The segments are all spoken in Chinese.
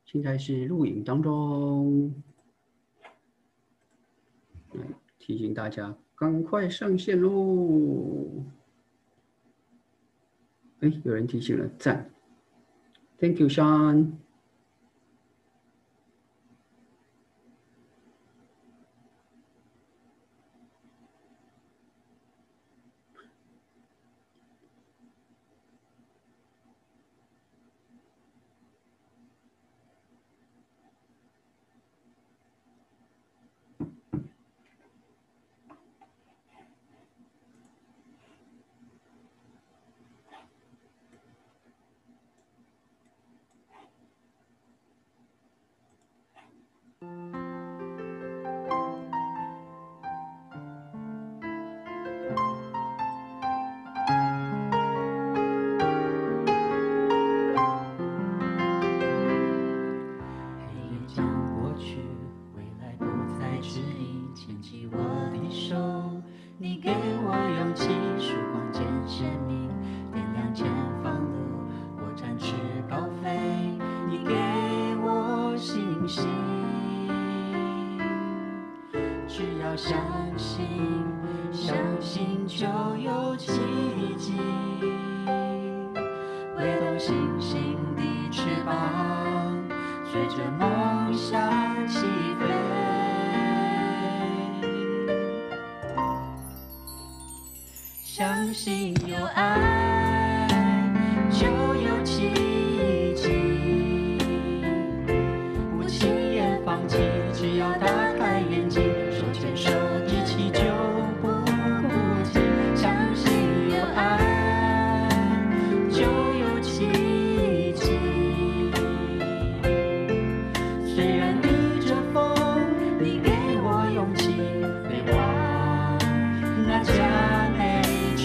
现在是录影当中，提醒大家赶快上线喽！哎，有人提醒了，赞 ，Thank you, Sean。 相信有爱，就有奇迹。不轻言放弃，只要打开眼睛，手牵手一起就不孤寂。相信有爱，就有奇迹。虽然逆着风，你给我勇气，飞往那佳美。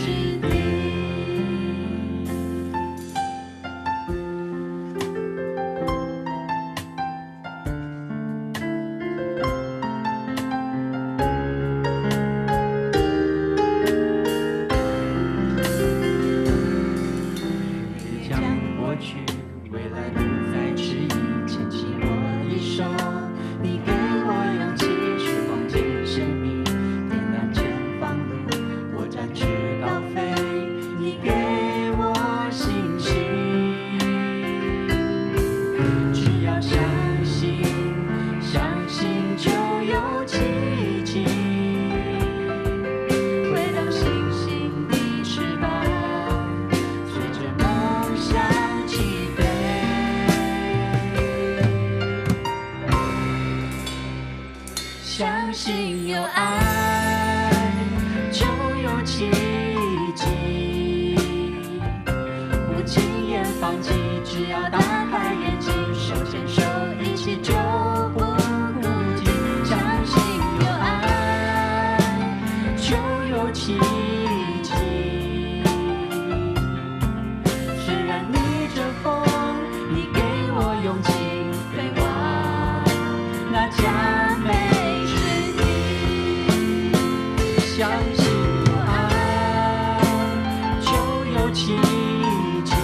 相信有爱，就有奇迹。不轻言放弃，只要打开眼睛，手牵手一起就不孤寂。相信有爱，就有奇迹。虽然逆着风，你给我勇气，飞往那佳美。相信有爱，就有奇迹。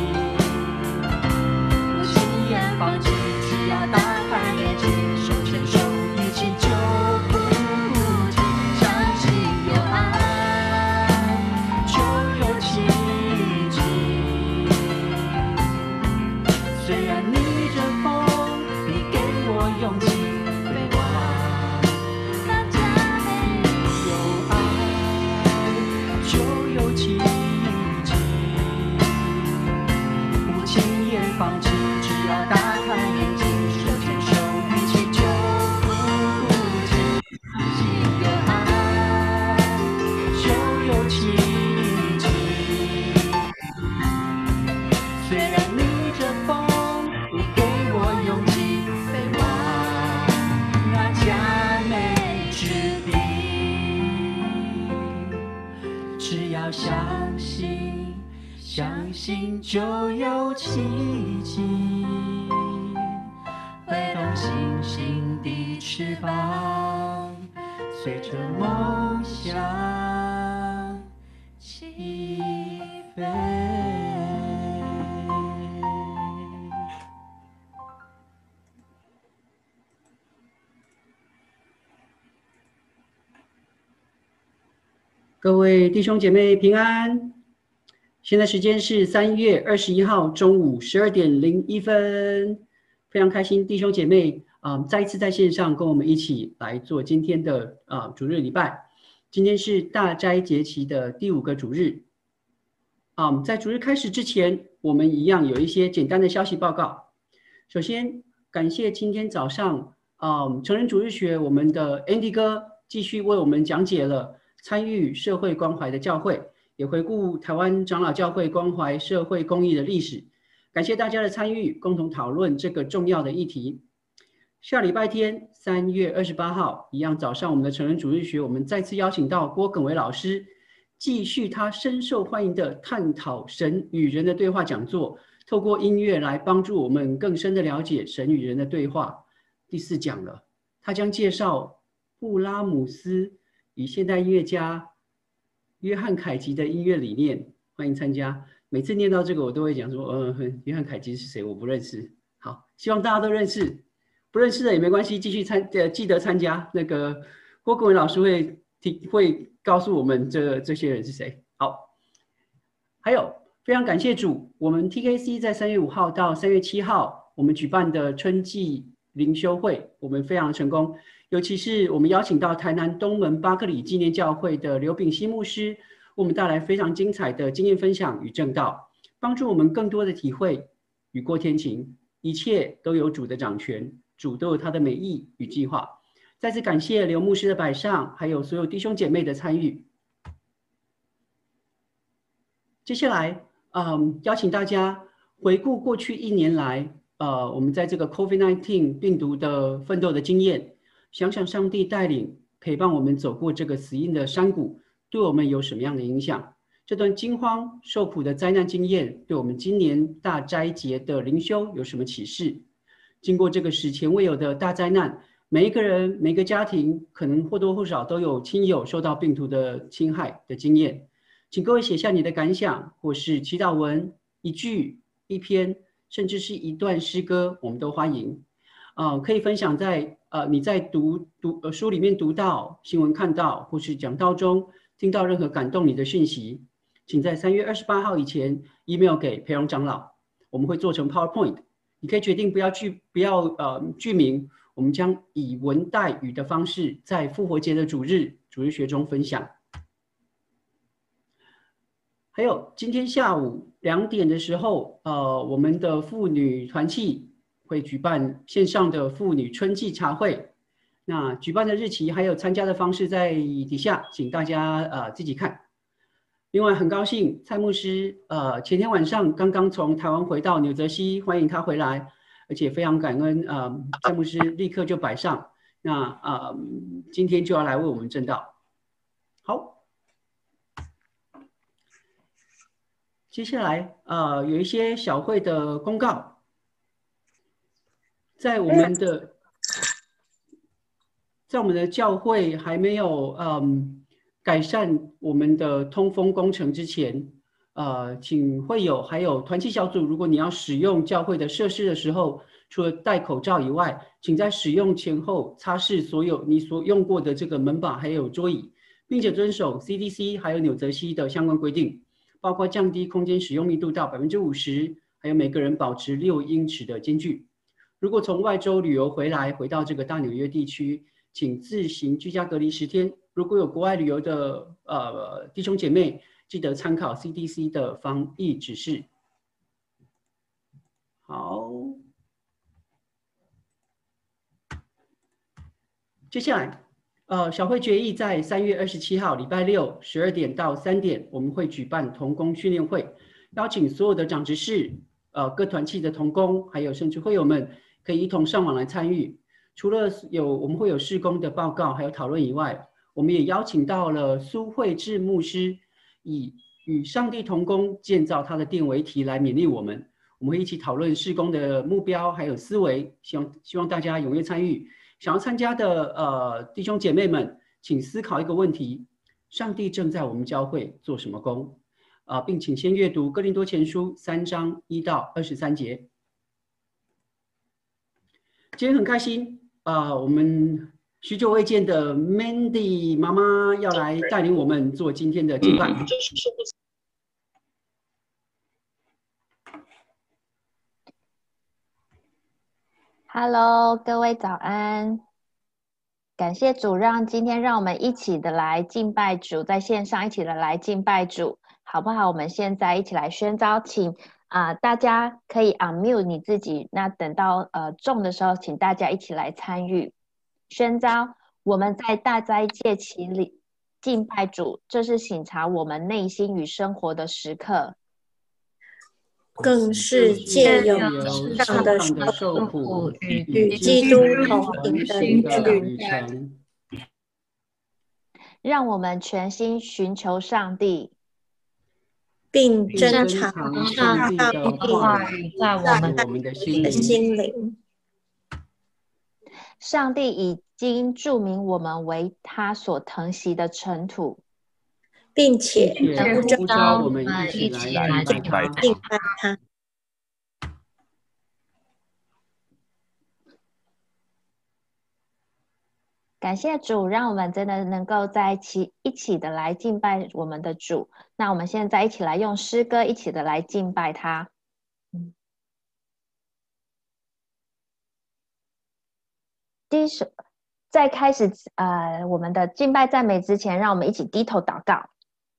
不轻言放弃，只要打开眼睛，手牵手一起就不孤寂。相信有爱，就有奇迹。虽然逆着风，你给我勇气。放弃，只要打开眼睛，手牵手一起就不孤寂。相信有爱，就有奇迹。虽然逆着风，你给我勇气，飞往那佳美之地。只要相信。相信就有奇迹，挥动星星的翅膀，随着梦想起飞。 各位弟兄姐妹平安。现在时间是3月21号中午12点01分，非常开心弟兄姐妹再一次在线上跟我们一起来做今天的主日礼拜。今天是大斋节期的第5个主日。在主日开始之前，我们一样有一些简单的消息报告。首先，感谢今天早上成人主日学我们的 Andy 哥继续为我们讲解了参与社会关怀的教会，也回顾台湾长老教会关怀社会公益的历史。感谢大家的参与，共同讨论这个重要的议题。下礼拜天3月28号，一样早上我们的成人主日学，我们再次邀请到郭耿维老师，继续他深受欢迎的探讨神与人的对话讲座，透过音乐来帮助我们更深的了解神与人的对话。第4讲了，他将介绍布拉姆斯与现代音乐家约翰凯吉的音乐理念，欢迎参加。每次念到这个，我都会讲说，约翰凯吉是谁？我不认识。好，希望大家都认识，不认识的也没关系，继续记得参加。那个郭耿维老师会告诉我们这些人是谁。好，还有非常感谢主，我们 TKC 在3月5号到3月7号，我们举办的春季灵修会，我们非常成功。尤其是我们邀请到台南东门巴克里纪念教会的刘炳熙牧师，为我们带来非常精彩的经验分享与证道，帮助我们更多的体会雨过天晴，一切都有主的掌权，主都有他的美意与计划。再次感谢刘牧师的摆上，还有所有弟兄姐妹的参与。接下来邀请大家回顾过去1年来我们在这个 COVID-19 病毒的奋斗的经验，想想上帝带领陪伴我们走过这个死荫的山谷，对我们有什么样的影响？这段惊慌受苦的灾难经验，对我们今年大斋节的灵修有什么启示？经过这个史前未有的大灾难，每一个人、每个家庭可能或多或少都有亲友受到病毒的侵害的经验。请各位写下你的感想，或是祈祷文、一句、一篇，甚至是一段诗歌，我们都欢迎。可以分享在你在书里面读到、新闻看到，或是讲道中听到任何感动你的讯息，请在3月28号以前 email 给培荣长老，我们会做成 PowerPoint。你可以决定不要剧名，我们将以文带语的方式，在复活节的主日学中分享。还有今天下午2点的时候，我们的妇女团契会举办线上的妇女春季茶会。那举办的日期还有参加的方式在底下，请大家自己看。另外很高兴蔡牧师前天晚上刚刚从台湾回到纽泽西，欢迎他回来，而且非常感恩蔡牧师立刻就摆上。那今天就要来为我们证道。好。接下来有一些小会的公告，在我们的教会还没有改善我们的通风工程之前，请还有团契小组，如果你要使用教会的设施的时候，除了戴口罩以外，请在使用前后擦拭所有你所用过的这个门把还有桌椅，并且遵守 CDC 还有纽泽西的相关规定。包括降低空间使用密度到 50%， 还有每个人保持6英尺的间距。如果从外州旅游回到这个大纽约地区，请自行居家隔离10天。如果有国外旅游的弟兄姐妹，记得参考 CDC 的防疫指示。好，接下来小会决议在3月27号礼拜六12点到3点，我们会举办同工训练会，邀请所有的长执事、各团契的同工，还有甚至会友们可以一同上网来参与。除了我们会有事工的报告还有讨论以外，我们也邀请到了苏慧智牧师，以与上帝同工建造他的殿为题来勉励我们。我们会一起讨论事工的目标还有思维，希望大家踊跃参与。想要参加的弟兄姐妹们，请思考一个问题：上帝正在我们教会做什么工？并请先阅读哥林多前书3章1到23节。今天很开心我们许久未见的 Mandy 妈妈要来带领我们做今天的敬拜。 Hello，各位早安！感谢主今天让我们一起的来敬拜主，在线上一起的来敬拜主，好不好？我们现在一起来宣召，请大家可以 unmute 你自己，那等到中的时候，请大家一起来参与宣召。我们在大斋戒期里敬拜主，这是省察我们内心与生活的时刻。 更是借由世上的受苦与基督同行的旅程， 让我们全心寻求上帝， 并珍藏上帝的话语在我们的心灵。 上帝已经注明我们为他所疼惜的尘土， 并且呼召我们一起来敬拜他。 感谢主，让我们真的能够在一起的来敬拜我们的主。那我们现在一起来用诗歌一起的来敬拜他。第一首，在开始我们的敬拜赞美之前，让我们一起低头祷告。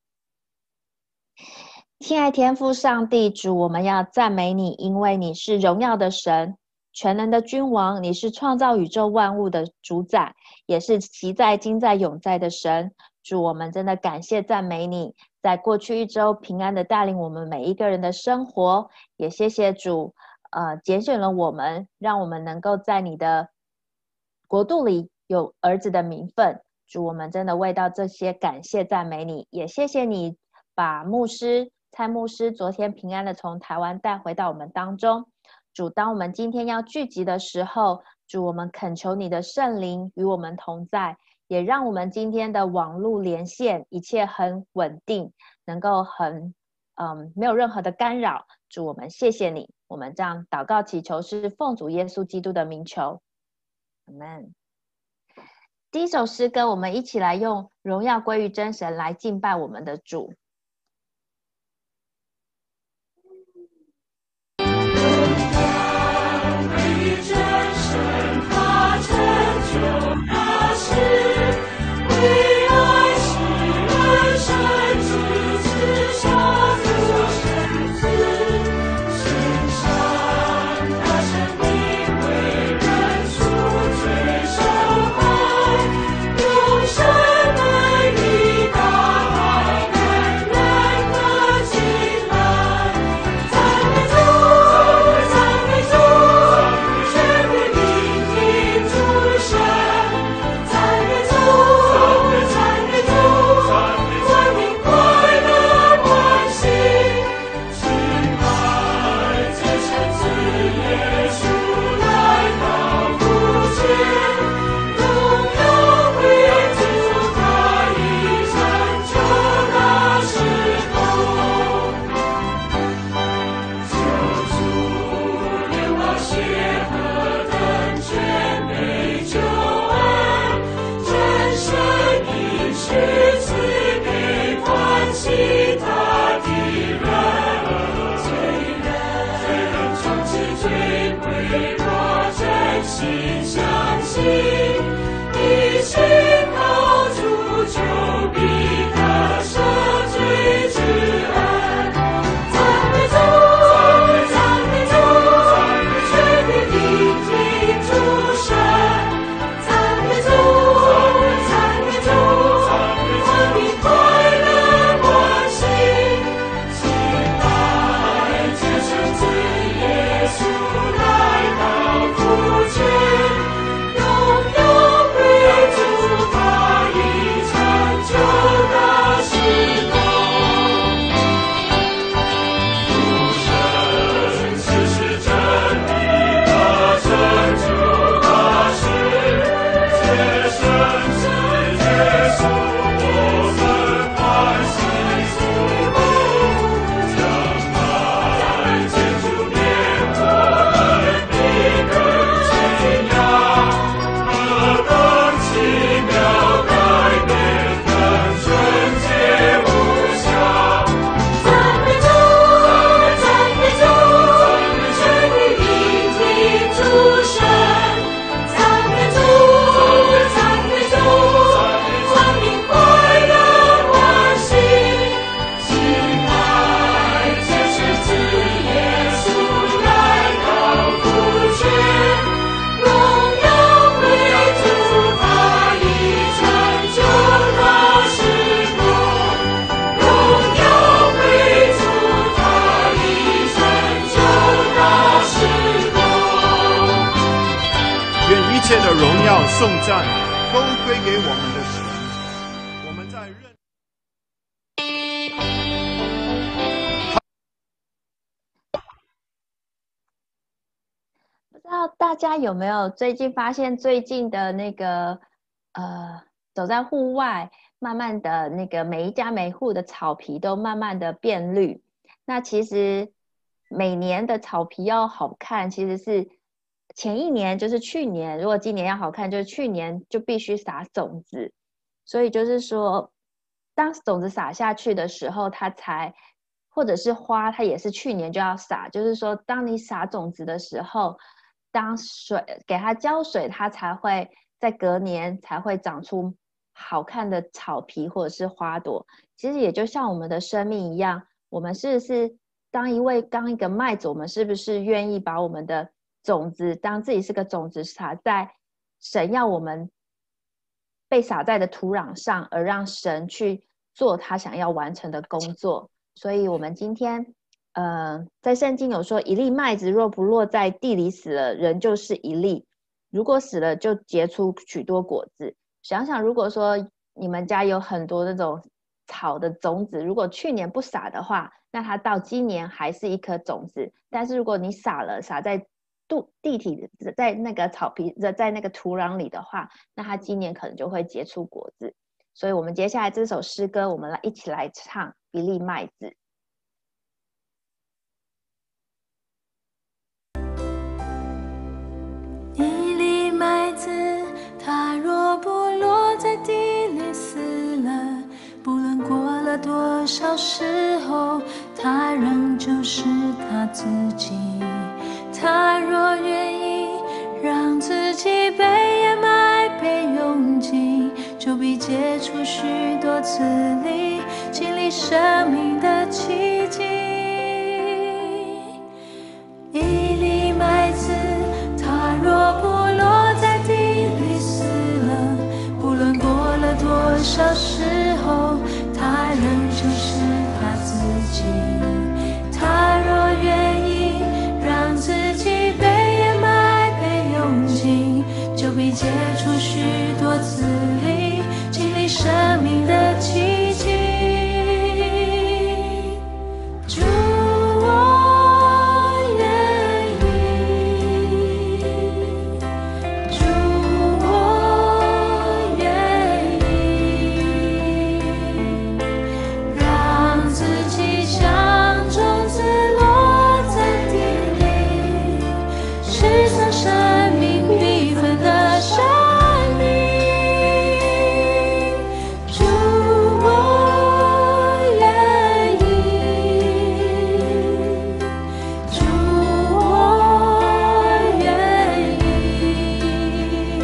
亲爱天父上帝主，我们要赞美你，因为你是荣耀的神，全能的君王，你是创造宇宙万物的主宰，也是昔在今在永在的神。主，我们真的感谢赞美你，在过去一周平安的带领我们每一个人的生活，也谢谢主拣选了我们，让我们能够在你的国度里有儿子的名分。主，我们真的为到这些感谢赞美你，也谢谢你把蔡牧师昨天平安的从台湾带回到我们当中。主，当我们今天要聚集的时候，主，我们恳求你的圣灵与我们同在，也让我们今天的网络连线一切很稳定，能够没有任何的干扰。主，我们谢谢你，我们这样祷告祈求是奉主耶稣基督的名求，阿们。第一首诗歌，我们一起来用荣耀归于真神来敬拜我们的主。 永生的雨大海。 赞都归给我们的神。我们在认。 不知道大家有没有最近发现，最近的那个走在户外，慢慢的那个每一家每户的草皮都慢慢的变绿。那其实每年的草皮要好看，其实是前一年就是去年，如果今年要好看，就是去年就必须撒种子。所以就是说，当种子撒下去的时候，它才或者是花，它也是去年就要撒。就是说，当你撒种子的时候，当水给它浇水，它才会在隔年才会长出好看的草皮或者是花朵。其实也就像我们的生命一样，我们是不是当一个麦子，我们是不是愿意把我们的种子当自己是个种子，撒在神要我们被撒在的土壤上，而让神去做他想要完成的工作。所以我们今天在圣经有说，一粒麦子若不落在地里死了，人就是一粒；如果死了，就结出许多果子。想想，如果说你们家有很多那种草的种子，如果去年不撒的话，那它到今年还是一颗种子。但是如果你撒在地体，在那个草皮，在那个土壤里的话，那它今年可能就会结出果子。所以我们接下来这首诗歌，我们一起来唱一粒麦子。 一粒麦子，它若不落在地里死了，不论过了多少时候，它仍就是它自己。它若愿意让自己被掩埋、被用尽，就必结出许多籽粒，经历生命的奇迹。一粒麦子，它若不落在地里死了，不论过了多少时候，它仍就是它自己。它若愿意让自己被掩埋、被用尽，就必结出许多籽粒，经历生命的奇迹。主，我愿意，主，我愿意，让自己像种子落在地里，释放生命缤纷的生命。主，我愿意，主，我愿意，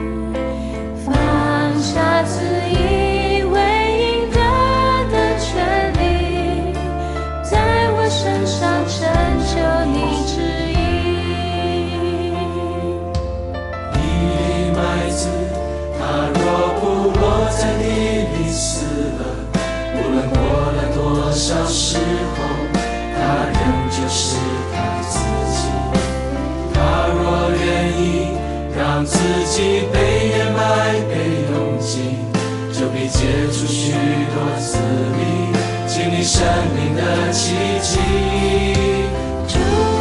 放下自以为应得的权利，在我身上成就你旨意。 一粒麦子，它若不落在地里死了，无论过了多少时候，它仍就是它自己。它若愿意让自己被掩埋、被用尽，就必结出许多籽粒，经历生命的奇迹。 主，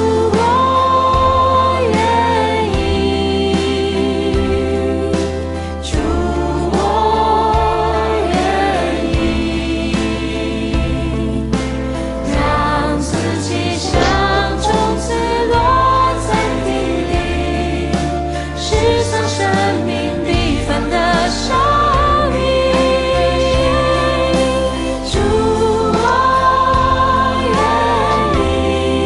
我愿意，主，我愿意，让自己像种子落在地里，释放生命缤纷的生命。主，我愿意。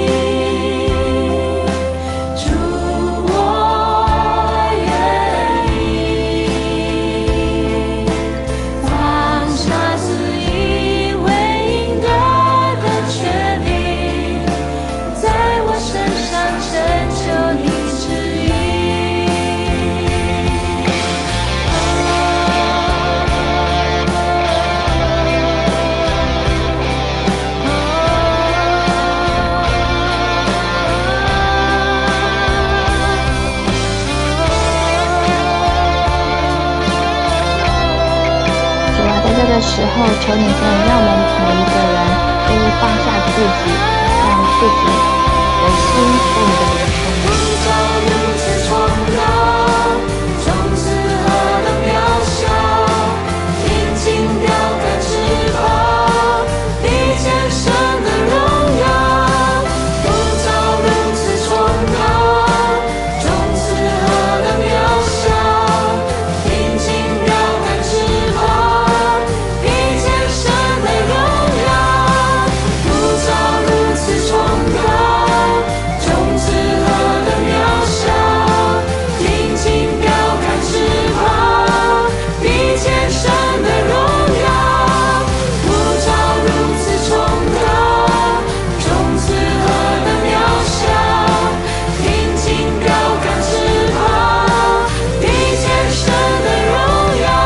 时候，求你真的让我们每一个人都放下自己，让自己的心被你的灵充满。 如此崇高，从此何等渺小，平静标杆翅膀，比肩神的荣耀。不造如此崇高，从此何等渺小，平静标杆翅膀，比肩神的荣耀。不造如此崇高，从此何等渺小，平静标杆翅膀，比肩神的荣耀。不造如此崇高，从此何等渺小，平静标杆翅膀，比肩神的荣耀。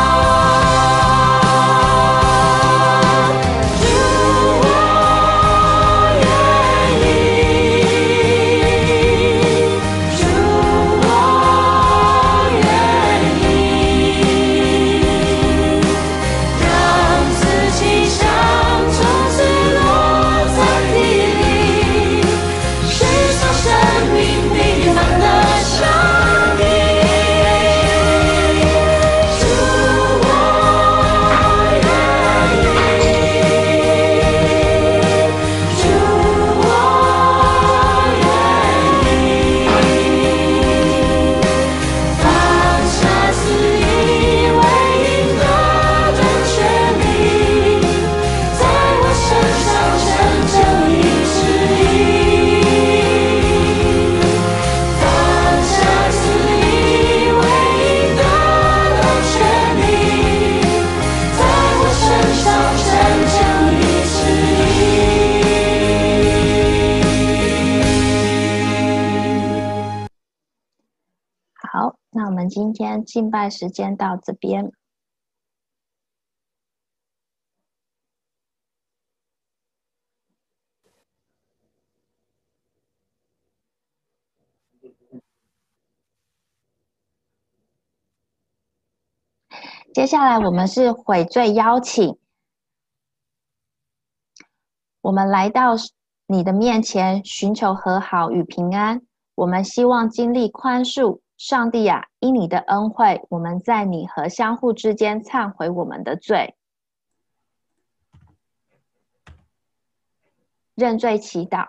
主，我愿意。主，我愿意，让自己像种子落在地里，世上生命弥漫的上帝。主，我愿意，主，我愿意。放下肆意为赢得的权利，在我身上成就一旨意。放下肆意为赢得的权利，在我身上成就一旨意。 好，那我们今天敬拜时间到这边。接下来我们是悔罪邀请，我们来到你的面前，寻求和好与平安。我们希望经历宽恕。上帝啊，因你的恩惠，我们在你和相互之间忏悔我们的罪，认罪祈祷。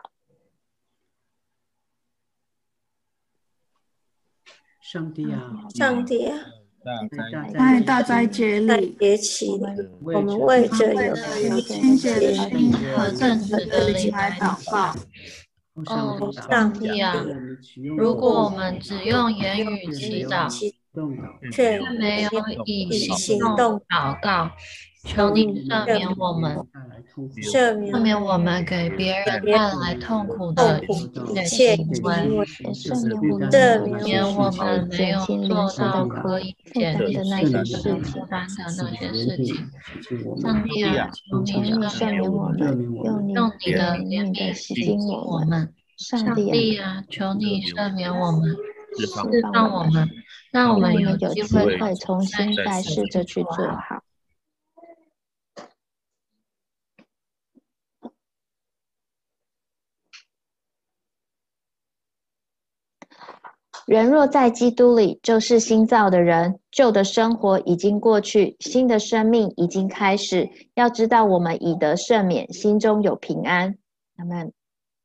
上帝啊， 上帝啊， 在大灾节在里， 节期里，我们为着有清洁的心和正直的灵来祷告。 哦， 上帝啊，如果我们只用言语祈祷， 却没有以行动祷告，求你赦免我们，赦免我们给别人带来痛苦的一切行为，赦免我们没有做到可以减轻负担的那些事情。上帝啊，求你赦免我们，用你的怜悯洗净我们。上帝啊，求你赦免我们，释放我们，让我们有机会重新再试着去做好。人若在基督里，就是新造的人，旧的生活已经过去，新的生命已经开始。要知道我们已得赦免，心中有平安。阿们。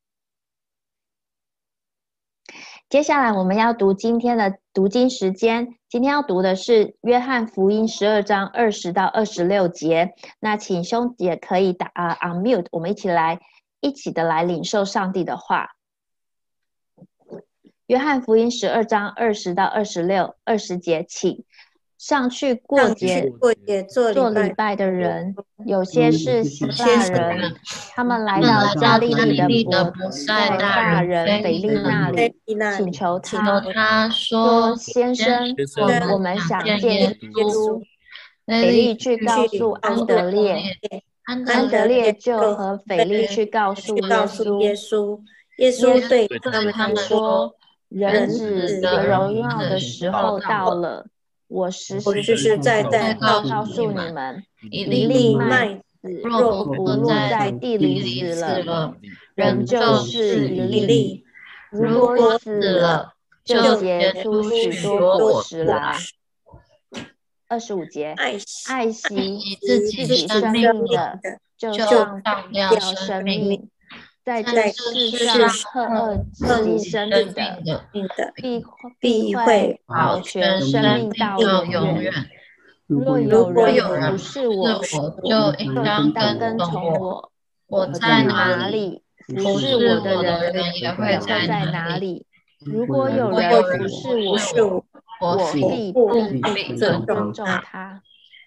接下来我们要读今天的读经时间，今天要读的是约翰福音12章20到26节。那请兄姐可以unmute， 我们一起的来领受上帝的话。约翰福音12章20到20节，请上去过节做礼拜的人，有些是希腊人，他们来到加利利的伯赛大人腓利那里，请求他说：“先生，我们想见耶稣。”腓利去告诉安德烈，安德烈就和腓利去告诉耶稣。耶稣对他们说：“人子得荣耀的时候到了， 我实我实实在在告诉你们， 一一粒粒麦子若不落在地里死了，仍旧一粒；如果死了，就结出许多果实来。25节，爱惜自己生命的，就当掉生命；在这世上恨恶自己生命的，必会保全生命到永远。若有人不是我，就应当跟从我。我在哪里，服侍我的人也会在哪里。如果有人服侍我，我必尊重他。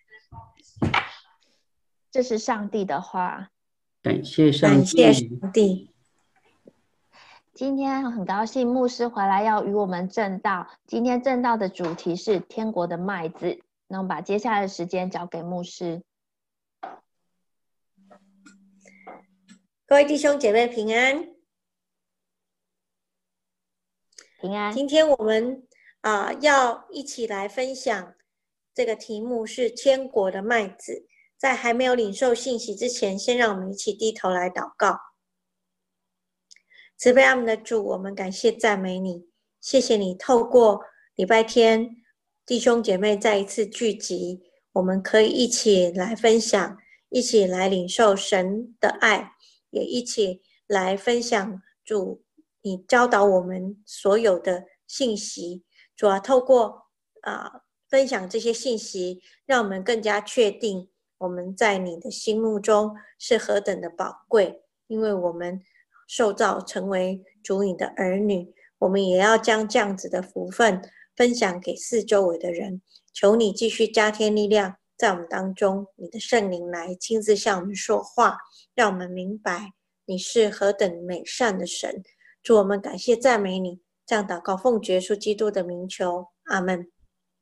这是上帝的话。 感谢上帝。 今天很高兴牧师回来要与我们证道。今天证道的主题是天国的麦子。那我们把接下来的时间交给牧师。 各位弟兄姐妹平安， 平安。 今天我们要一起来分享这个题目是天国的麦子。在还没有领受信息之前，先让我们一起低头来祷告。慈悲爱我们的主，我们感谢赞美你，谢谢你透过礼拜天弟兄姐妹再一次聚集，我们可以一起来分享，一起来领受神的爱，也一起来分享主你教导我们所有的信息。主啊，透过分享这些信息，让我们更加确定我们在你的心目中是何等的宝贵，因为我们受造成为主你的儿女，我们也要将这样子的福分分享给四周围的人。求你继续加添力量在我们当中，你的圣灵来亲自向我们说话，让我们明白你是何等美善的神。主，我们感谢赞美你，这样祷告奉主耶稣基督的名求，阿们。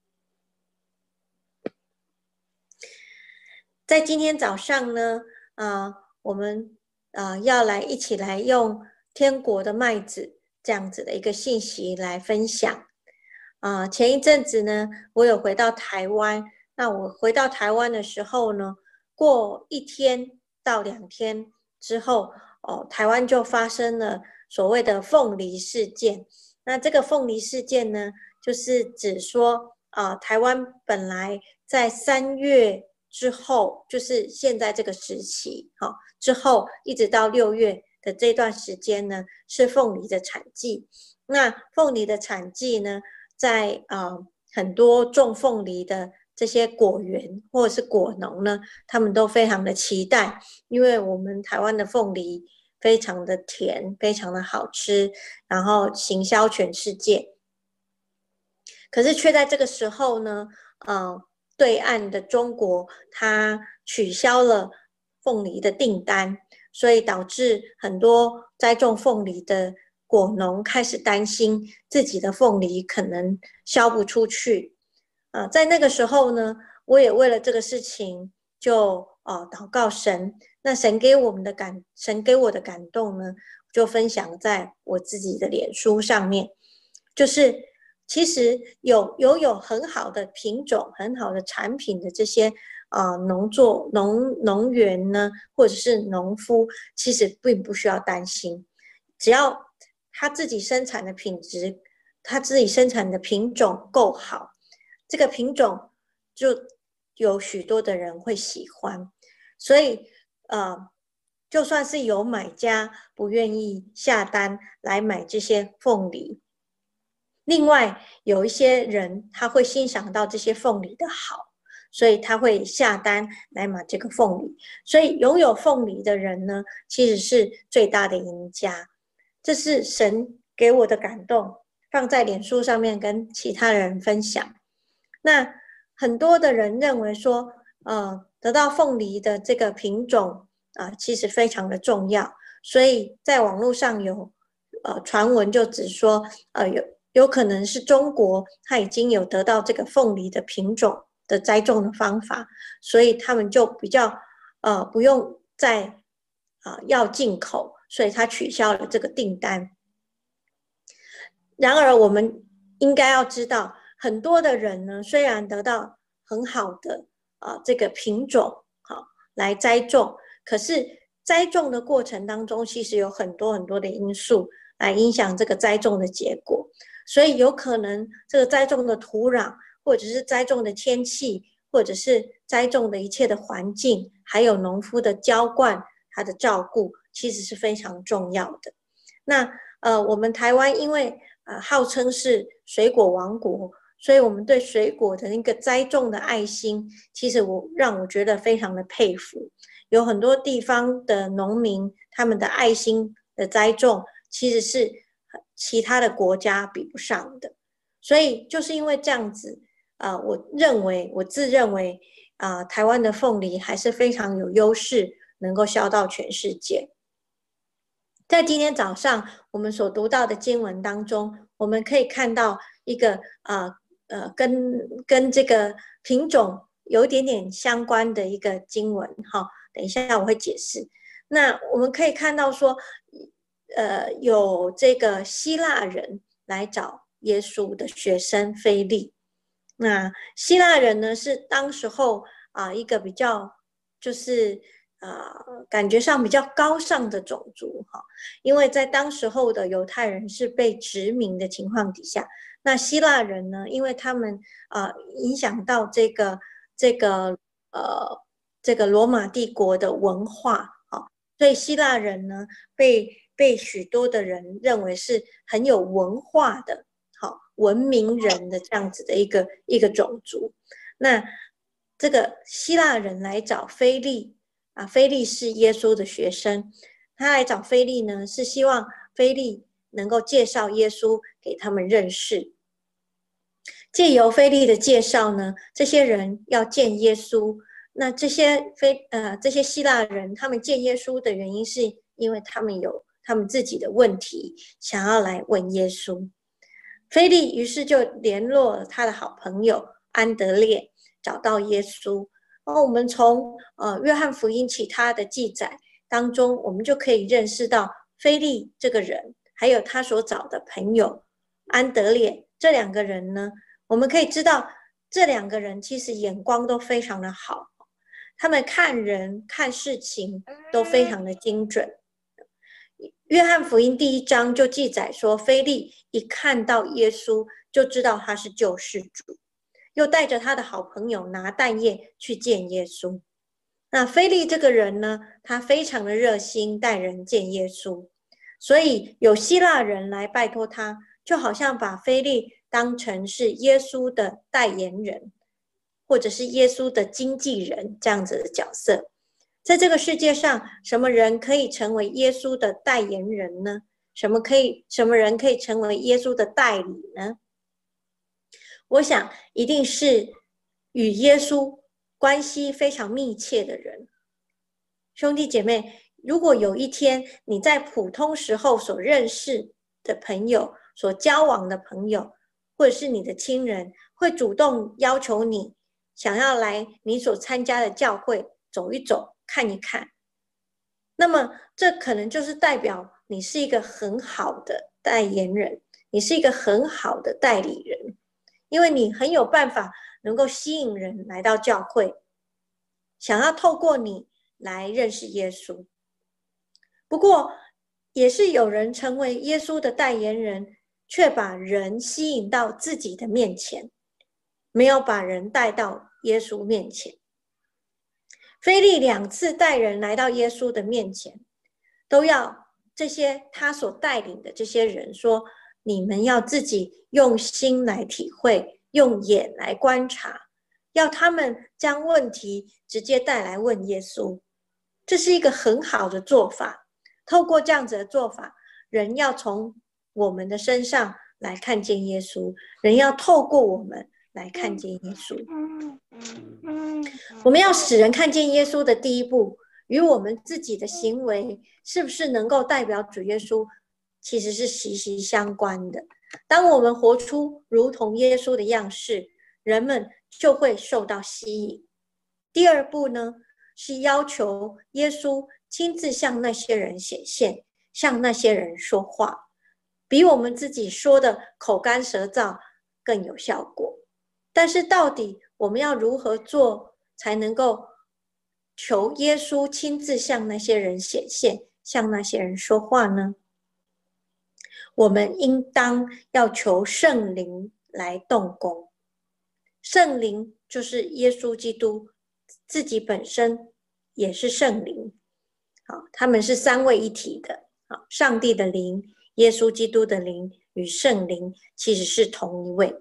在今天早上呢，我们要来一起来用天国的麦子这样子的一个信息来分享。前一阵子呢，我有回到台湾。那我回到台湾的时候呢，过1天到2天之后，台湾就发生了所谓的凤梨事件。那这个凤梨事件呢，就是指说，台湾本来在3月之后，就是现在这个时期，之后一直到6月的这段时间呢，是凤梨的产季。那凤梨的产季呢，在很多种凤梨的这些果园或者是果农呢，他们都非常的期待，因为我们台湾的凤梨非常的甜，非常的好吃，然后行销全世界。可是却在这个时候呢，对岸的中国它取消了凤梨的订单，所以导致很多栽种凤梨的果农开始担心自己的凤梨可能销不出去。在那个时候呢，我也为了这个事情就祷告神。那神给我的感动呢，就分享在我自己的脸书上面。就是其实有很好的品种、很好的产品的这些农园呢，或者是农夫，其实并不需要担心，只要他自己生产的品质，他自己生产的品种够好，这个品种就有许多的人会喜欢。所以就算是有买家不愿意下单来买这些凤梨，另外有一些人他会欣赏到这些凤梨的好，所以他会下单来买这个凤梨。所以拥有凤梨的人呢，其实是最大的赢家。这是神给我的感动，放在脸书上面跟其他人分享。那很多的人认为说，得到凤梨的这个品种其实非常的重要，所以在网络上有传闻就指说，有可能是中国它已经有得到这个凤梨的品种的栽种的方法，所以他们就比较不用再要进口，所以他取消了这个订单。然而我们应该要知道， 很多的人呢，虽然得到很好的这个品种来栽种，可是栽种的过程当中，其实有很多很多的因素来影响这个栽种的结果，所以有可能这个栽种的土壤，或者是栽种的天气，或者是栽种的一切的环境，还有农夫的浇灌，他的照顾，其实是非常重要的。那我们台湾因为号称是水果王国，所以我们对水果的那个栽种的爱心，其实让我觉得非常的佩服。有很多地方的农民，他们的爱心的栽种，其实是其他的国家比不上的。所以就是因为这样子，我自认为台湾的凤梨还是非常有优势，能够销到全世界。在今天早上我们所读到的经文当中，我们可以看到一个跟这个品种有一点点相关的一个经文哈，等一下我会解释。那我们可以看到说，有这个希腊人来找耶稣的学生腓利。那希腊人呢，是当时候一个比较就是感觉上比较高尚的种族哈，因为在当时候的犹太人是被殖民的情况底下，那希腊人呢，因为他们影响到这个罗马帝国的文化所以希腊人呢被许多的人认为是很有文化的文明人的这样子的一个种族。那这个希腊人来找腓利腓利是耶稣的学生，他来找腓利呢，是希望腓利能够介绍耶稣给他们认识。借由腓利的介绍呢，这些人要见耶稣。那这些希腊人他们见耶稣的原因，是因为他们有他们自己的问题，想要来问耶稣。腓利于是就联络了他的好朋友安德烈，找到耶稣。我们从约翰福音其他的记载当中，我们就可以认识到腓利这个人，还有他所找的朋友安德烈这两个人呢，我们可以知道这两个人其实眼光都非常的好，他们看人看事情都非常的精准。约翰福音第1章就记载说，腓利一看到耶稣就知道他是救世主，又带着他的好朋友拿但业去见耶稣。那腓利这个人呢，他非常的热心带人见耶稣，所以有希腊人来拜托他，就好像把腓利当成是耶稣的代言人，或者是耶稣的经纪人这样子的角色。在这个世界上，什么人可以成为耶稣的代言人呢？什么人可以成为耶稣的代理呢？我想一定是与耶稣关系非常密切的人。兄弟姐妹，如果有一天你在普通时候所认识的朋友，所交往的朋友，或者是你的亲人，会主动要求你想要来你所参加的教会走一走看一看，那么这可能就是代表你是一个很好的代言人，你是一个很好的代理人，因为你很有办法能够吸引人来到教会，想要透过你来认识耶稣。不过也是有人成为耶稣的代言人，却把人吸引到自己的面前，没有把人带到耶稣面前。腓利2次带人来到耶稣的面前，都要这些他所带领的这些人说，你们要自己用心来体会，用眼来观察，要他们将问题直接带来问耶稣。这是一个很好的做法。透过这样子的做法，人要从我们的身上来看见耶稣，人要透过我们来看见耶稣。我们要使人看见耶稣的第一步，与我们自己的行为是不是能够代表主耶稣，其实是息息相关的。当我们活出如同耶稣的样式，人们就会受到吸引。第二步呢，是要求耶稣亲自向那些人显现，向那些人说话，比我们自己说的口干舌燥更有效果。 但是到底我们要如何做才能够求耶稣亲自向那些人显现，向那些人说话呢？我们应当要求圣灵来动工。圣灵就是耶稣基督自己本身也是圣灵，他们是三位一体的，上帝的灵、耶稣基督的灵与圣灵其实是同一位。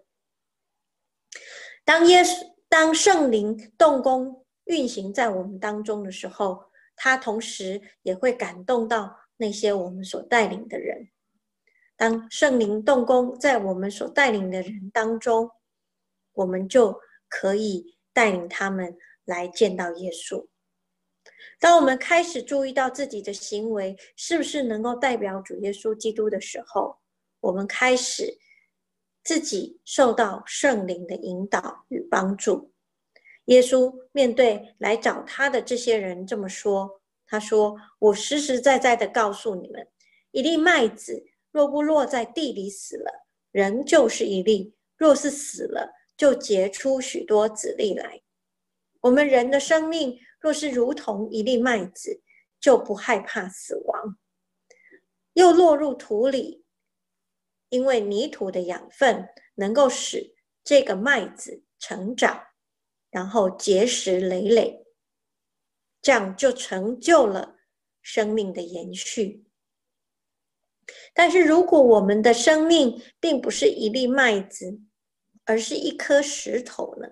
当圣灵动工运行在我们当中的时候，他同时也会感动到那些我们所带领的人。当圣灵动工在我们所带领的人当中，我们就可以带领他们来见到耶稣。当我们开始注意到自己的行为是不是能够代表主耶稣基督的时候，我们开始自己受到圣灵的引导与帮助。耶稣面对来找他的这些人这么说，他说：我实实在在的告诉你们，一粒麦子若不落在地里死了，仍旧是一粒；若是死了，就结出许多子粒来。我们人的生命若是如同一粒麦子，就不害怕死亡，又落入土里，因为泥土的养分能够使这个麦子成长，然后结实累累，这样就成就了生命的延续。但是如果我们的生命并不是一粒麦子，而是一颗石头呢？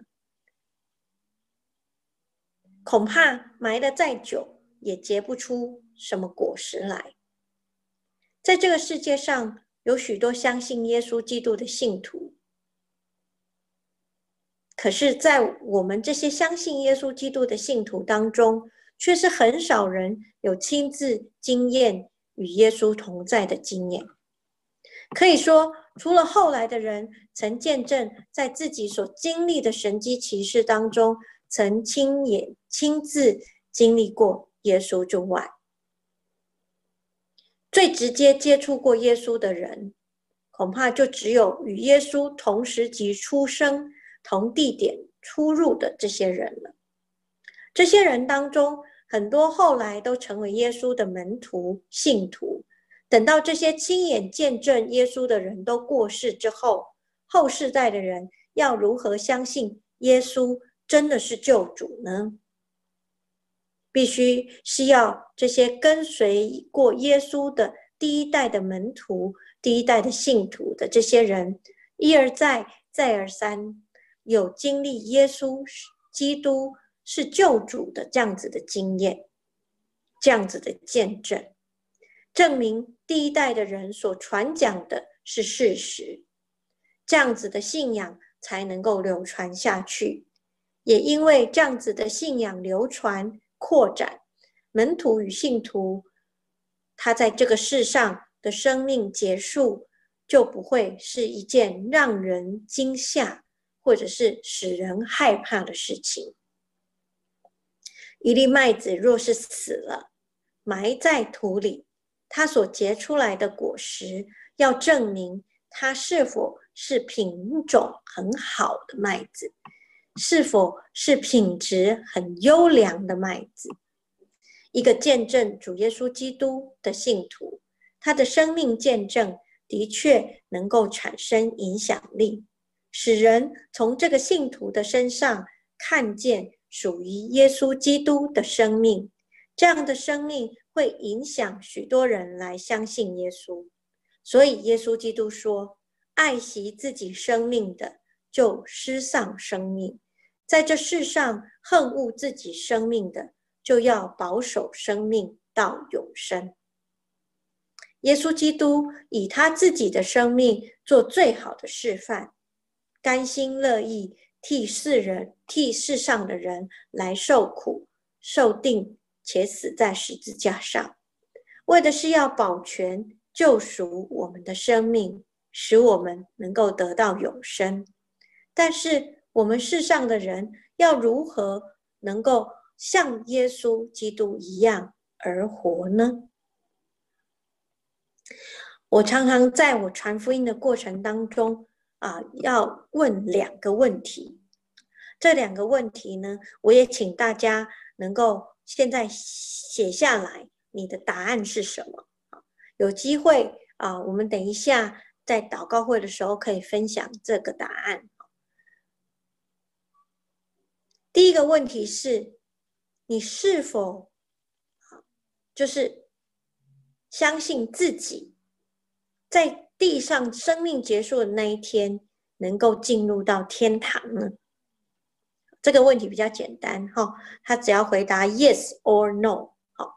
恐怕埋得再久，也结不出什么果实来。在这个世界上，有许多相信耶稣基督的信徒，可是在我们这些相信耶稣基督的信徒当中，却是很少人有亲自经验与耶稣同在的经验。可以说，除了后来的人曾见证在自己所经历的神迹奇事当中，曾亲自经历过耶稣之外，最直接接触过耶稣的人，恐怕就只有与耶稣同时期出生、同地点出入的这些人了。这些人当中，很多后来都成为耶稣的门徒、信徒。等到这些亲眼见证耶稣的人都过世之后，后世代的人要如何相信耶稣真的是救主呢？必须是要这些跟随过耶稣的第一代的门徒、第一代的信徒的这些人，一而再、再而三有经历耶稣基督是救主的这样子的经验，这样子的见证，证明第一代的人所传讲的是事实，这样子的信仰才能够流传下去。也因为这样子的信仰流传扩展，门徒与信徒他在这个世上的生命结束，就不会是一件让人惊吓或者是使人害怕的事情。一粒麦子若是死了，埋在土里，它所结出来的果实要证明它是否是品种很好的麦子，是否是品质很优良的麦子。一个见证主耶稣基督的信徒，他的生命见证的确能够产生影响力，使人从这个信徒的身上看见属于耶稣基督的生命。这样的生命会影响许多人来相信耶稣。所以耶稣基督说，爱惜自己生命的就失丧生命，在这世上恨恶自己生命的就要保守生命到永生。耶稣基督以他自己的生命做最好的示范，甘心乐意替世上的人来受苦、受定且死在十字架上，为的是要保全、救赎我们的生命，使我们能够得到永生。但是我们世上的人要如何能够像耶稣基督一样而活呢？我常常在我传福音的过程当中， 要问2个问题。这2个问题呢，我也请大家能够现在写下来，你的答案是什么？有机会我们等一下在祷告会的时候可以分享这个答案。第一个问题是，你是否就是相信自己在地上生命结束的那一天能够进入到天堂呢？这个问题比较简单他只要回答 yes or no，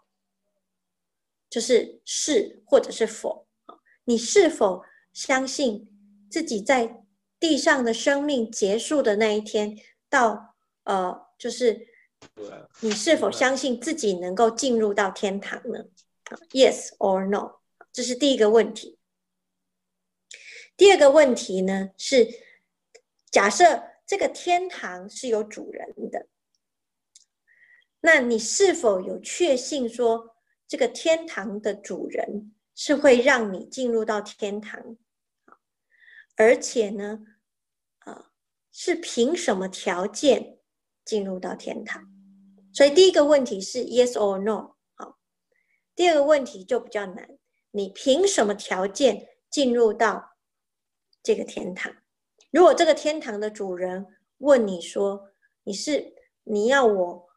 就是是或者是否。你是否相信自己在地上的生命结束的那一天到就是你是否相信自己能够进入到天堂呢？ Yes or no， 这是第一个问题。第二个问题呢是，假设这个天堂是有主人的，那你是否有确信说这个天堂的主人是会让你进入到天堂，而且呢是凭什么条件进入到天堂？所以第一个问题是 yes or no， 第二个问题就比较难，你凭什么条件进入到这个天堂？如果这个天堂的主人问你说你要我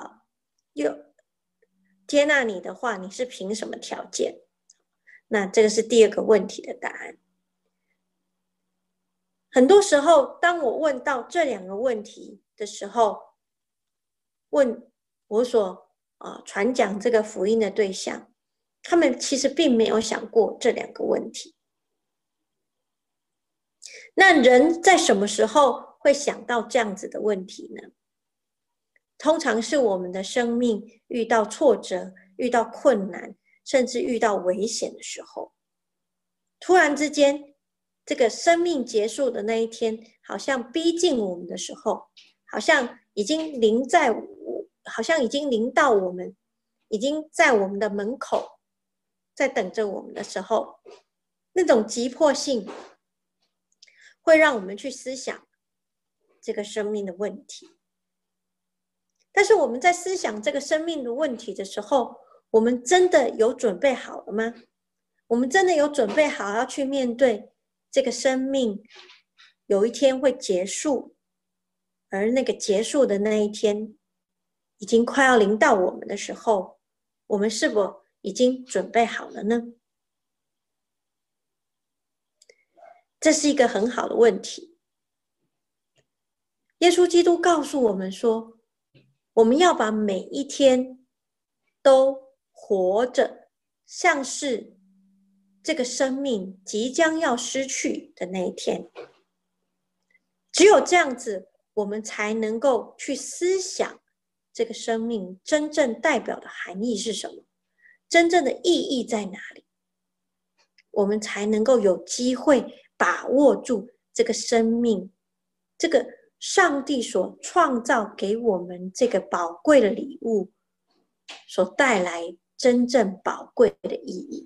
接纳你的话，你是凭什么条件？那这个是第二个问题的答案。很多时候当我问到这2个问题的时候，问我所传讲这个福音的对象，他们其实并没有想过这2个问题。那人在什么时候会想到这样子的问题呢？通常是我们的生命遇到挫折、遇到困难，甚至遇到危险的时候，突然之间这个生命结束的那一天好像逼近我们的时候，好像已经临到我们，已经在我们的门口在等着我们的时候，那种急迫性会让我们去思想这个生命的问题。但是我们在思想这个生命的问题的时候，我们真的有准备好了吗？我们真的有准备好要去面对这个生命有一天会结束，而那个结束的那一天已经快要临到我们的时候，我们是否已经准备好了呢？这是一个很好的问题。耶稣基督告诉我们说，我们要把每一天都活着，像是这个生命即将要失去的那一天。只有这样子，我们才能够去思想这个生命真正代表的含义是什么，真正的意义在哪里，我们才能够有机会把握住这个生命，这个上帝所创造给我们这个宝贵的礼物所带来真正宝贵的意义。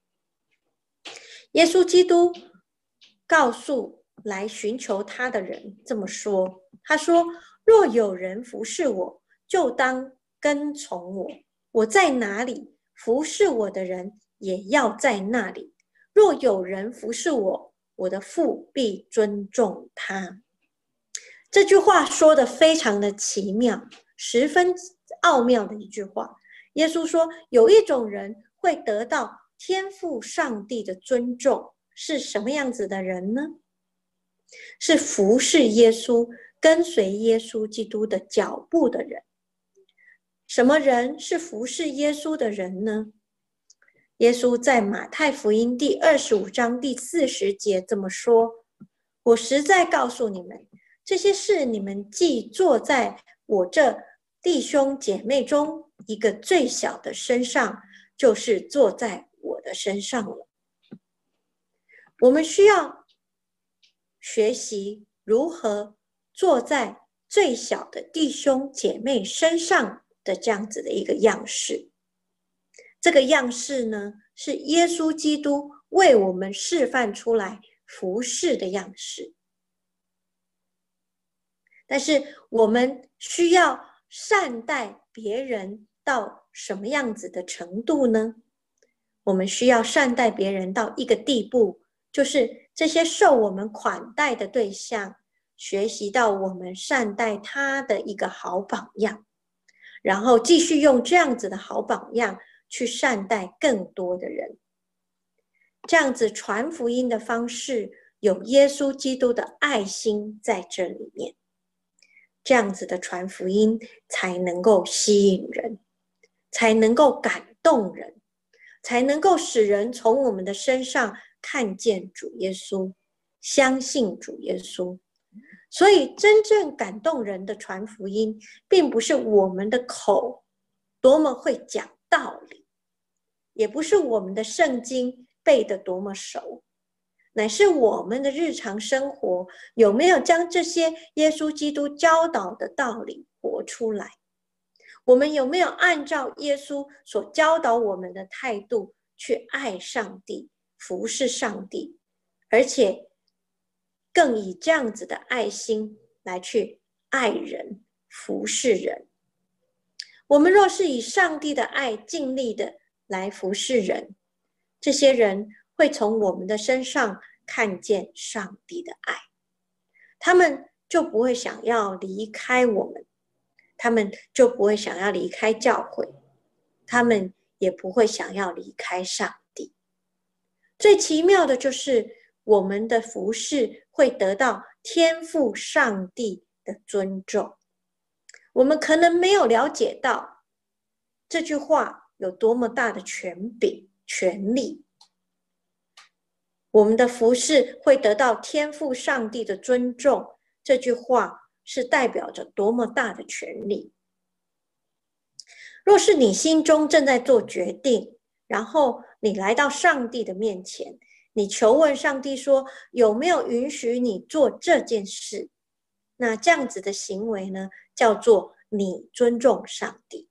耶稣基督告诉来寻求他的人这么说，他说，若有人服侍我，就当跟从我，我在哪里，服侍我的人也要在那里。若有人服侍我，我的父必尊重他。这句话说得非常的奇妙，十分奥妙的一句话。耶稣说，有一种人会得到天父上帝的尊重，是什么样子的人呢？是服侍耶稣、跟随耶稣基督的脚步的人。什么人是服侍耶稣的人呢？耶稣在马太福音第25章第40节这么说，我实在告诉你们，这些事你们既做在我这弟兄姐妹中一个最小的身上，就是做在我的身上了。我们需要学习如何做在最小的弟兄姐妹身上的这样子的一个样式。这个样式呢，是耶稣基督为我们示范出来服侍的样式。但是我们需要善待别人到什么样子的程度呢？我们需要善待别人到一个地步，就是这些受我们款待的对象学习到我们善待他的一个好榜样，然后继续用这样子的好榜样去善待更多的人。这样子传福音的方式有耶稣基督的爱心在这里面，这样子的传福音才能够吸引人，才能够感动人，才能够使人从我们的身上看见主耶稣，相信主耶稣。所以真正感动人的传福音，并不是我们的口多么会讲道理，也不是我们的圣经背得多么熟，乃是我们的日常生活有没有将这些耶稣基督教导的道理活出来，我们有没有按照耶稣所教导我们的态度去爱上帝，服侍上帝，而且更以这样子的爱心来去爱人，服侍人。我们若是以上帝的爱尽力的来服侍人，这些人会从我们的身上看见上帝的爱，他们就不会想要离开我们，他们就不会想要离开教会，他们也不会想要离开上帝。最奇妙的就是我们的服侍会得到天父上帝的尊重。我们可能没有了解到这句话有多么大的权柄、权力。我们的服侍会得到天父上帝的尊重，这句话是代表着多么大的权力。若是你心中正在做决定，然后你来到上帝的面前，你求问上帝说有没有允许你做这件事，那这样子的行为呢，叫做你尊重上帝。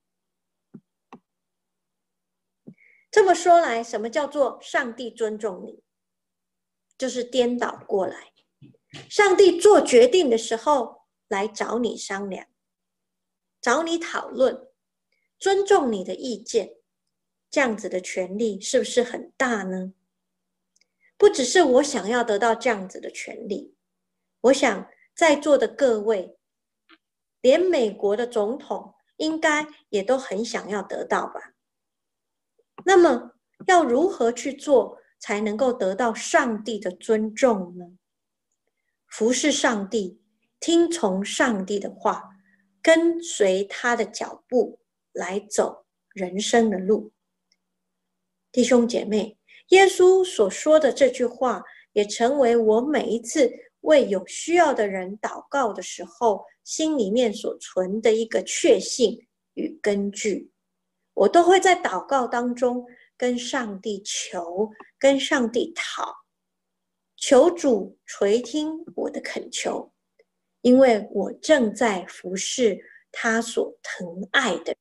这么说来，什么叫做上帝尊重你？就是颠倒过来，上帝做决定的时候来找你商量，找你讨论，尊重你的意见，这样子的权利是不是很大呢？不只是我想要得到这样子的权利，我想在座的各位，连美国的总统应该也都很想要得到吧。那么要如何去做才能够得到上帝的尊重呢？服侍上帝，听从上帝的话，跟随他的脚步来走人生的路。弟兄姐妹，耶稣所说的这句话也成为我每一次为有需要的人祷告的时候心里面所存的一个确信与根据。我都会在祷告当中跟上帝求，跟上帝讨，求主垂听我的恳求，因为我正在服侍他所疼爱的。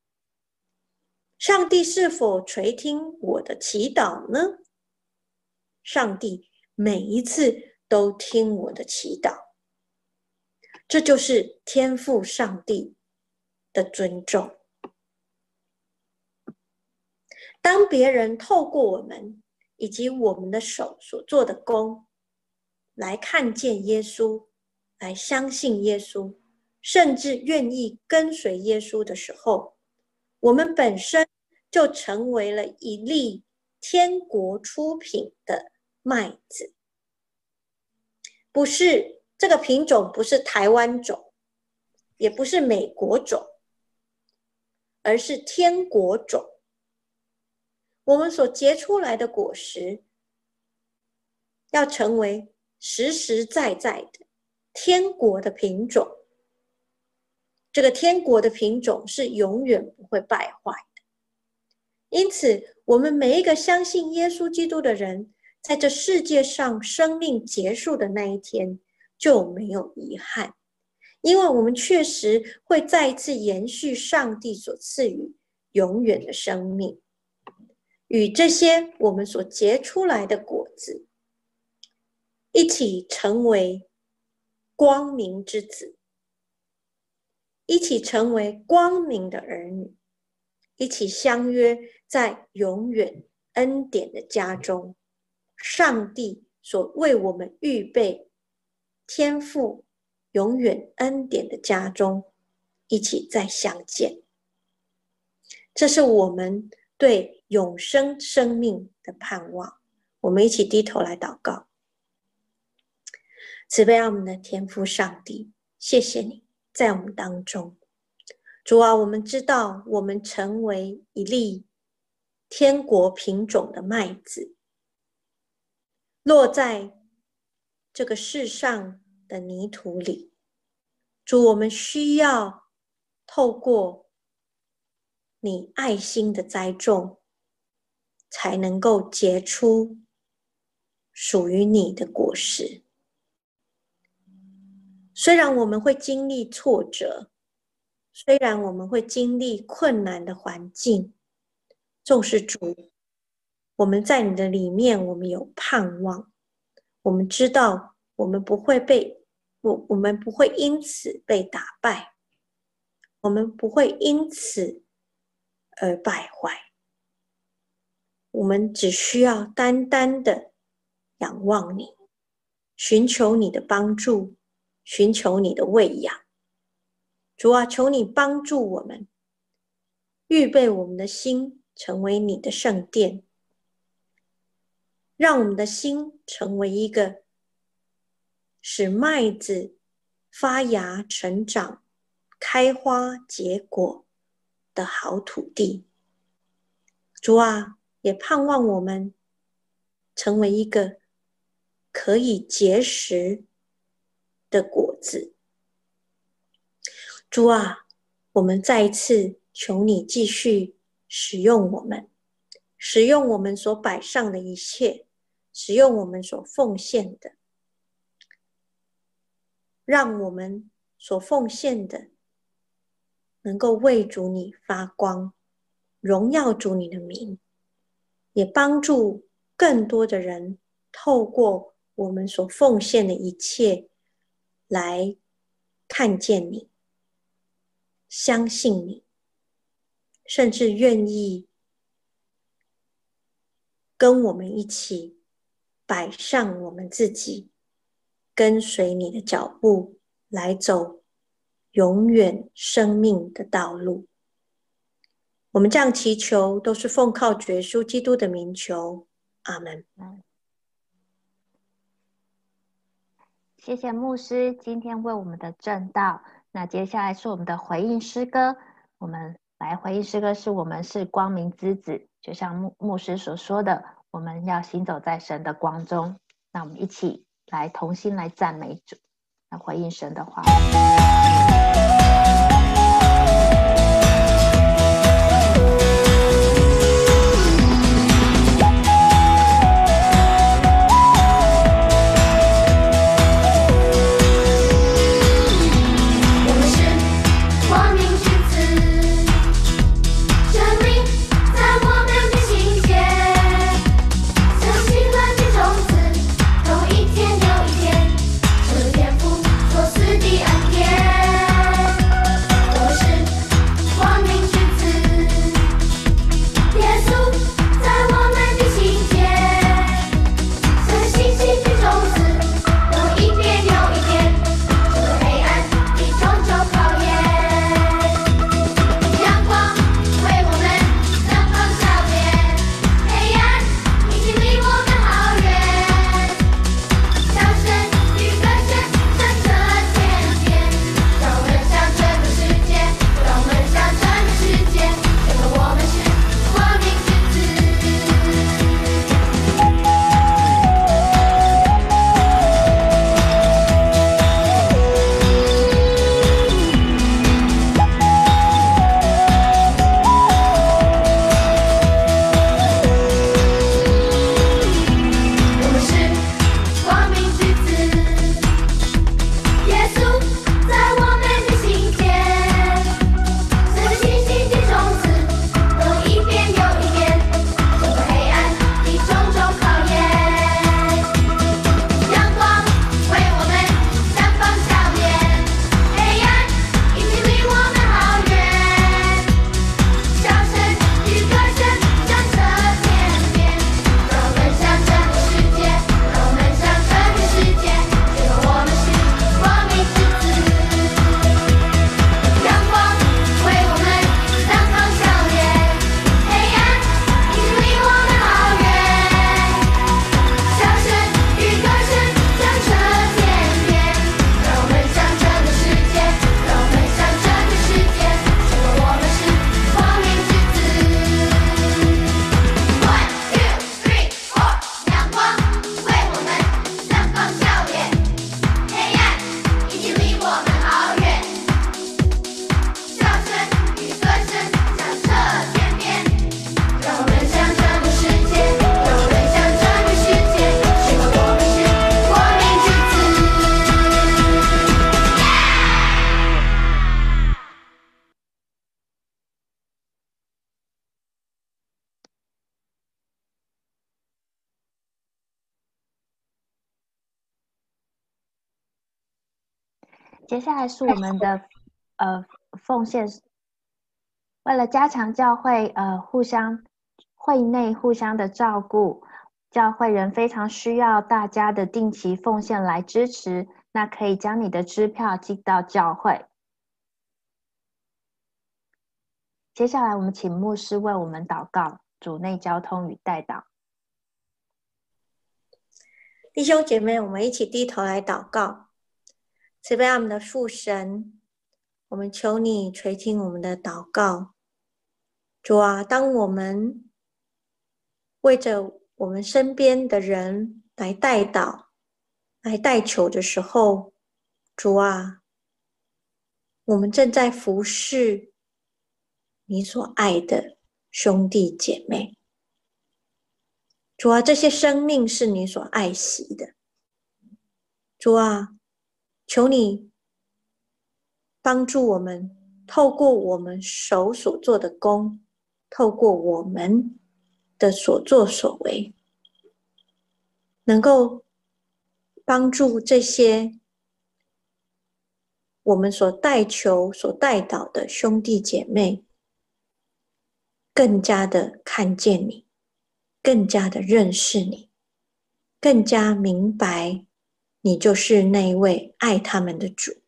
上帝是否垂听我的祈祷呢？上帝每一次都听我的祈祷，这就是天父上帝的尊重。当别人透过我们以及我们的手所做的工来看见耶稣，来相信耶稣，甚至愿意跟随耶稣的时候，我们本身就成为了一粒天国出品的麦子。不是，这个品种不是台湾种，也不是美国种，而是天国种。我们所结出来的果实要成为实实在在的天国的品种，这个天国的品种是永远不会败坏的。因此我们每一个相信耶稣基督的人，在这世界上生命结束的那一天就没有遗憾，因为我们确实会再一次延续上帝所赐予永远的生命，与这些我们所结出来的果子一起成为光明之子，一起成为光明的儿女，一起相约在永远恩典的家中，上帝所为我们预备天父永远恩典的家中，一起再相见。这是我们对永生生命的盼望。我们一起低头来祷告。慈悲爱我们的天父上帝，谢谢你在我们当中。主啊，我们知道我们成为一粒天国品种的麦子，落在这个世上的泥土里。主，我们需要透过你爱心的栽种，才能够结出属于你的果实。虽然我们会经历挫折，虽然我们会经历困难的环境，纵使主，我们在你的里面，我们有盼望，我们知道我们不会因此被打败，我们不会因此而败坏，我们只需要单单的仰望你，寻求你的帮助，寻求你的喂养。主啊，求你帮助我们，预备我们的心成为你的圣殿，让我们的心成为一个使麦子发芽成长、开花结果的好土地。主啊，也盼望我们成为一个可以结实的果子。主啊，我们再一次求你继续使用我们，使用我们所摆上的一切，使用我们所奉献的，让我们所奉献的能够为主你发光，荣耀主你的名，也帮助更多的人透过我们所奉献的一切来看见你，相信你，甚至愿意跟我们一起摆上我们自己，跟随你的脚步来走永远生命的道路。我们这样祈求，都是奉靠主耶稣基督的名求，阿们。 谢谢牧师今天为我们的证道。那接下来是我们的回应诗歌，我们来回应诗歌是我们是光明之子，就像牧师所说的，我们要行走在神的光中。那我们一起来同心来赞美主，来回应神的话。 天赋所赐的恩典。 接下来是我们的奉献。为了加强教会会内互相的照顾，教会人非常需要大家的定期奉献来支持，那可以将你的支票寄到教会。接下来我们请牧师为我们祷告，主内交通与代祷。 弟兄姐妹，我们一起低头来祷告。慈悲我们的父神，我们求你垂听我们的祷告。主啊，当我们为着我们身边的人来代祷、来代求的时候，主啊，我们正在服侍你所爱的兄弟姐妹。主啊，这些生命是你所爱惜的。主啊，求你帮助我们，透过我们手所做的工，透过我们的所作所为，能够帮助这些我们所代求、所代祷的兄弟姐妹，更加的看见你，更加的认识你，更加明白你就是那一位爱他们的主。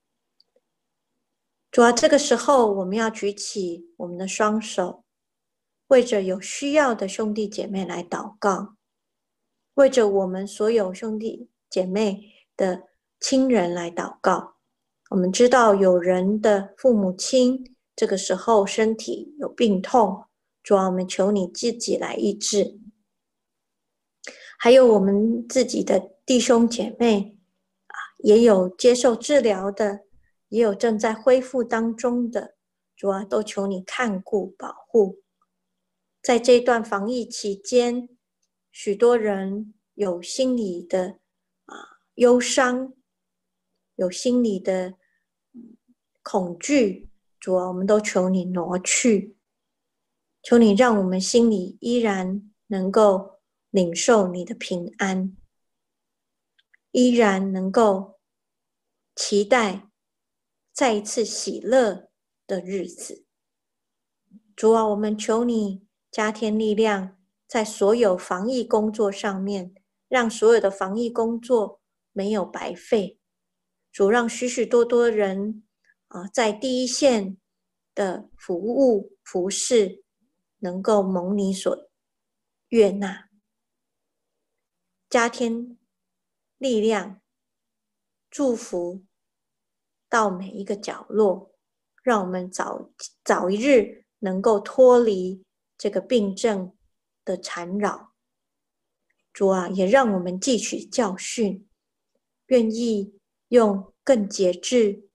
主啊，这个时候我们要举起我们的双手，为着有需要的兄弟姐妹来祷告，为着我们所有兄弟姐妹的亲人来祷告。我们知道有人的父母亲这个时候身体有病痛，主啊，我们求你自己来医治。还有我们自己的弟兄姐妹也有接受治疗的，也有正在恢复当中的，主啊，都求你看顾保护。在这段防疫期间，许多人有心理的忧伤，有心理的恐惧，主啊，我们都求你挪去，求你让我们心里依然能够领受你的平安，依然能够期待再一次喜乐的日子。主啊，我们求你加添力量，在所有防疫工作上面，让所有的防疫工作没有白费。主，让许许多多人在第一线的服务服事能够蒙你所悦纳，加添力量，祝福到每一个角落，让我们早一日能够脱离这个病症的缠绕。主啊，也让我们汲取教训，愿意用更节制、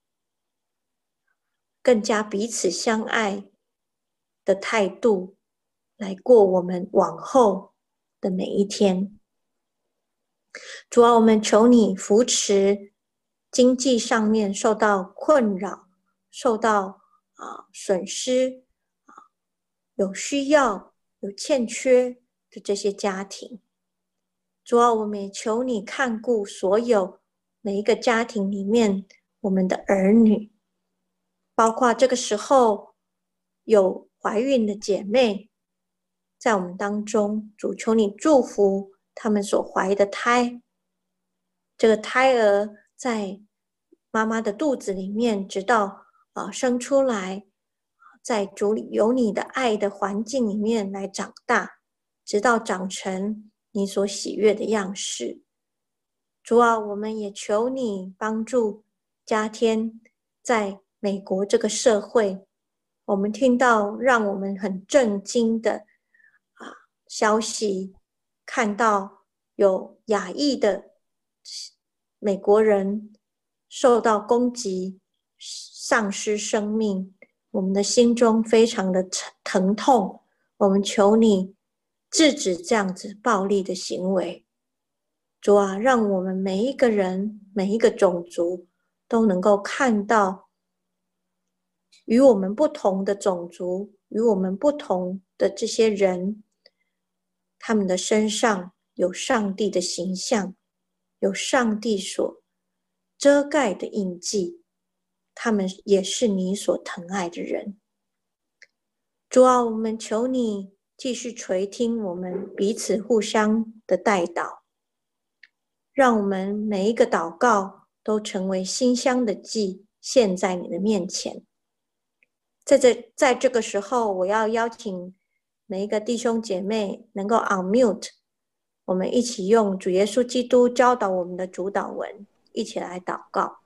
更加彼此相爱的态度来过我们往后的每一天。主啊，我们求你扶持经济上面受到困扰、受到损失、有需要、有欠缺的这些家庭。主啊，我们也求你看顾所有每一个家庭里面我们的儿女，包括这个时候有怀孕的姐妹在我们当中，主求你祝福他们所怀的胎，这个胎儿在妈妈的肚子里面，直到生出来，在主里有你的爱的环境里面来长大，直到长成你所喜悦的样式。主啊，我们也求你帮助加添在美国这个社会，我们听到让我们很震惊的消息，看到有亚裔的美国人受到攻击，丧失生命，我们的心中非常的疼痛。我们求你制止这样子暴力的行为。主啊，让我们每一个人、每一个种族都能够看到与我们不同的种族、与我们不同的这些人，他们的身上有上帝的形象，有上帝所遮盖的印记，他们也是你所疼爱的人。主啊，我们求你继续垂听我们彼此互相的代祷，让我们每一个祷告都成为馨香的祭，献在你的面前。在这个时候，我要邀请每一个弟兄姐妹能够 unmute， 我们一起用主耶稣基督教导我们的主祷文一起来祷告。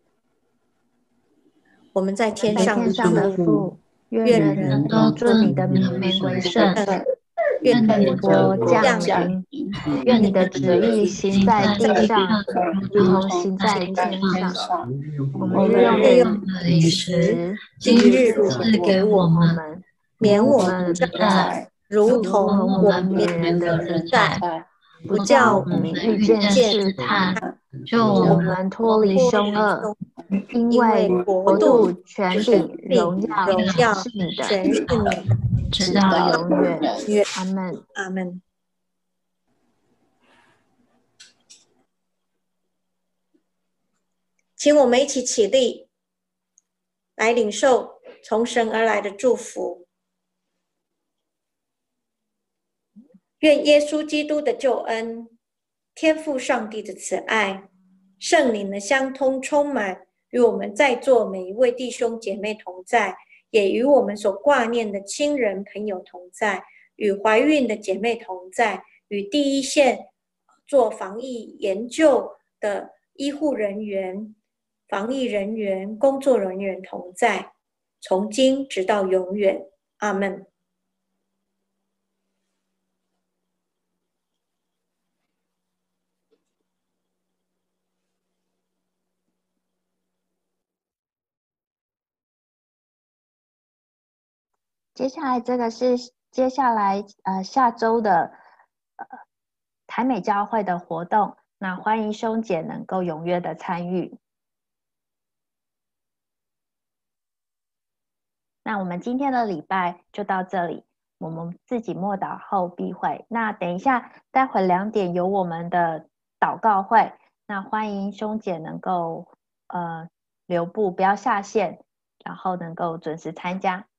我们在天上的父，愿人都尊你的名为圣，愿你的国降临，愿你的旨意行在地上，如同行在天上。我们日用的饮食，今日赐给我们，免我们的债，如同我们免人的债，不叫我们遇见试探，救我们脱离凶恶。因为国度、权柄、荣耀是你的， 全是你， 直到永远。阿们。 阿们。请我们一起起立，来领受从神而来的祝福。愿耶稣基督的救恩、天父上帝的慈爱、圣灵的相通充满，与我们在座每一位弟兄姐妹同在，也与我们所挂念的亲人朋友同在，与怀孕的姐妹同在，与第一线做防疫研究的医护人员、防疫人员、工作人员同在，从今直到永远。阿们。 接下来这个是下周的台美教会的活动，那欢迎兄姐能够踊跃的参与。那我们今天的礼拜就到这里，我们自己默祷后闭会。那等一下，待会2点有我们的祷告会，那欢迎兄姐能够留步，不要下线，然后能够准时参加。